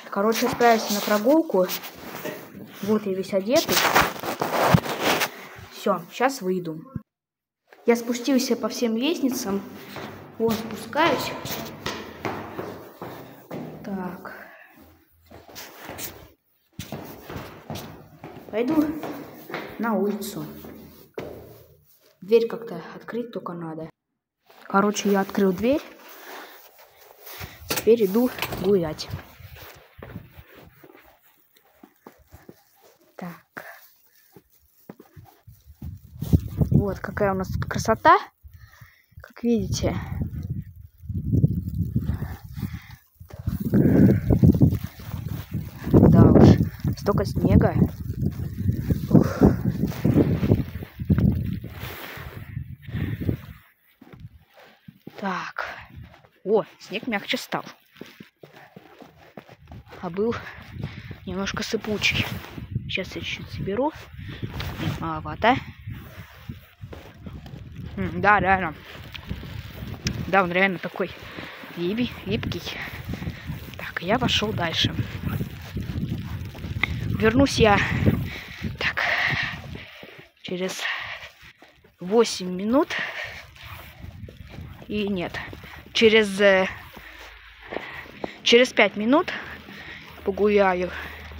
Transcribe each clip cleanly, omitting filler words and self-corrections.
Короче, отправился на прогулку. Вот я весь одетый. Все, сейчас выйду. Я спустился по всем лестницам. Вон спускаюсь. Так. Пойду на улицу. Дверь как-то открыть только надо. Короче, я открыл дверь. Теперь иду гулять. Так. Вот какая у нас тут красота. Как видите. Да уж, столько снега. Ух. Так. О, снег мягче стал. А был немножко сыпучий. Сейчас я чуть-чуть соберу. Нет, маловато. Да, реально. Да, он реально такой липкий. Так, я пошел дальше. Вернусь я так через 8 минут. И нет, через 5 минут погуляю.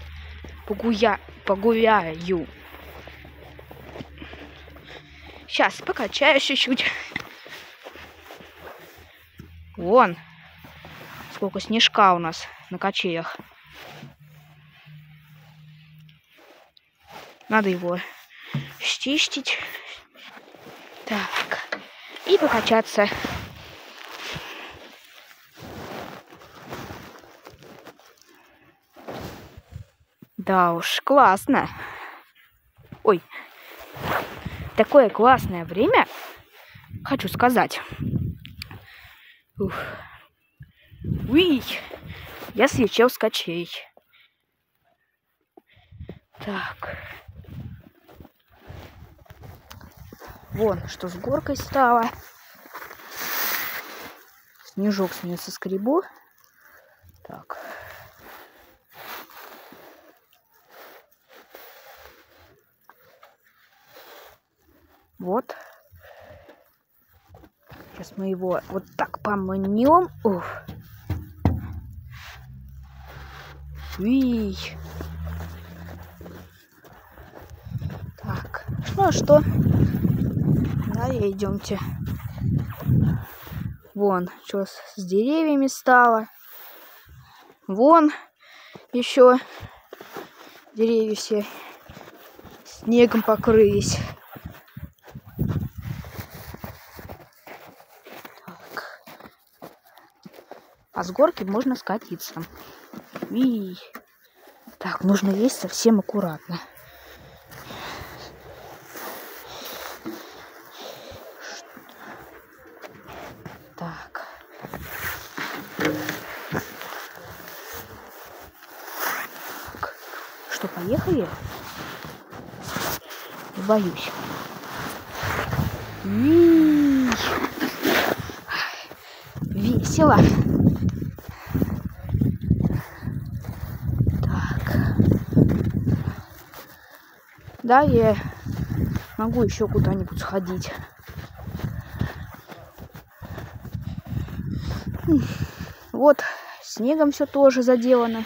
Сейчас покачаюсь чуть-чуть. Вон, сколько снежка у нас на качелях. Надо его счистить. Так, и покачаться. Да уж, классно. Ой, такое классное время, хочу сказать. Ух. Уи, я слетел с качелей. Так. Вон, что с горкой стало. Снежок с нее соскребу. Так. Вот. Сейчас мы его вот так помнем. Ух. Уи. Так. Ну а что? Далее идемте. Вон, что с деревьями стало. Вон еще деревья все снегом покрылись. Так. А с горки можно скатиться. И так, нужно есть совсем аккуратно. Так. Что, поехали? Боюсь. Весело. Так. Да, я могу еще куда-нибудь сходить. Вот, снегом все тоже заделано.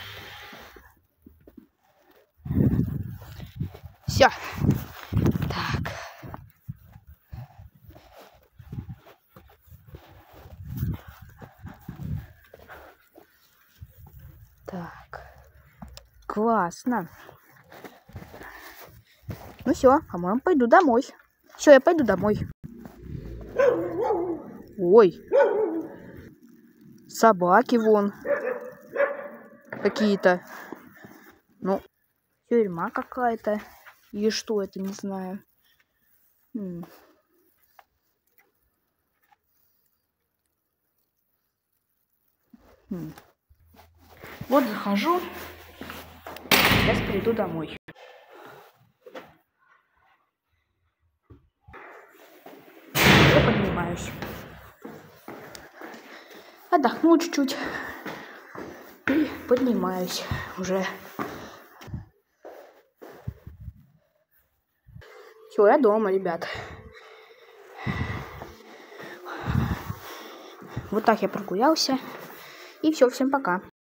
Все. Так. Так. Классно. Ну все, по-моему, пойду домой. Все, я пойду домой. Ой. Собаки вон. Какие-то. Ну, тюрьма какая-то. Или что это, не знаю. Вот захожу. Сейчас приду домой. Я поднимаюсь. Отдохну чуть-чуть. И поднимаюсь уже. Все, я дома, ребят. Вот так я прогулялся. И все, всем пока.